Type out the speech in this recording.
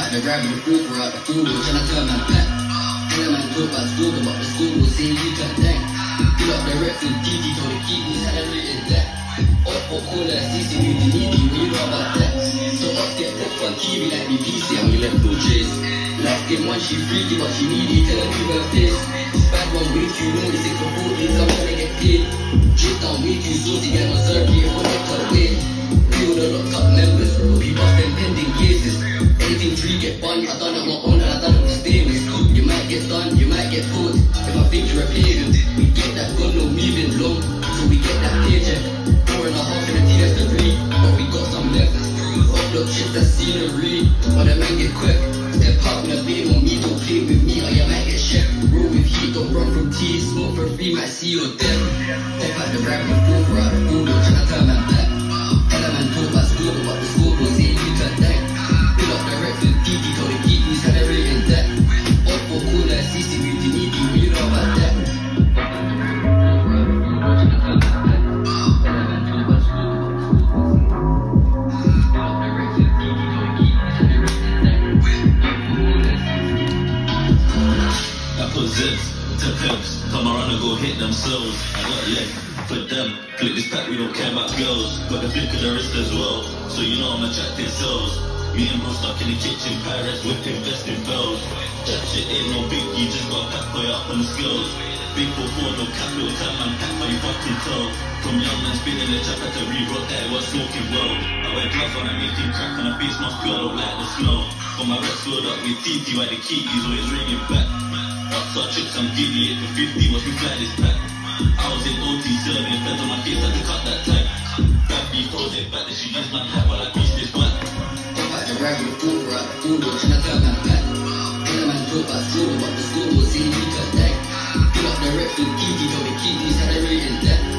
like the grab the pool for out the food, tryna turn my back. Tell a man talk about school, about the school, say you can thank. Pull up the rep from TT, told the keep me salary is that. Or call her CC, you need me, when you know about that. So up get put on TV like me PC, and we left no trace. Last game one, she freaky, but she needy, tell her leave her face. This bad one way too long, it's for 40s, I'm tryna get paid. Drip down way too salty, get my circuit, hold it cut away. Feel the locked up members, will be bust them pending cases. Anything free get bun, I done it my own and I done it with stainless. You might get done, you might get pulled. If I think you're a pagan, we get that gun, no moving long. So we get that paycheck. 4.5 in a TS degree, but we got some left. Upload shit that's scenery, or the man get quick. Step out in a beam on me, don't play with me or you might get shit. Roll with heat, don't run from tea, smoke for free, might see you dead. Pop out the rap and go for out the food, tryna turn my back. Tell a man talk about school, but the school don't say you can thank. Pull up the rep from TT, told the keep me salary in that. Up for cool as CC, you need me, when you know about that. Zips to pimps, come around and go hit themselves. I got leg for them. Flick this pack, we don't care about girls. Got the flick of the wrist as well, so you know I'm attracting cells. Me and bro stuck in the kitchen, pirates whipping, vesting bells. That shit ain't no biggie, just got pack boy up on the skills. Big 4-4, no cap, little tap man, pack for you fucking tell. From young man spinning the trap, had to re-rock that, it was smoking well. I wear gloves when I'm making crack, and my face must feel, I don't like the smell. Got my reps filled up with TT, why the key is always ringing back. Upstart tricks, I'm giddy, 8 for 50, watch me fly this pack. I was in OT serving, feds on my face, had to cut that tag. Bad beef, hold it back, then she used my hat while I grease this whack. Pop out the rag with the food for out the food, tryna turn my back. Tell a man talk about school, but the school will say you can thank. Pull up the rep from TT, told the keep me salary in that.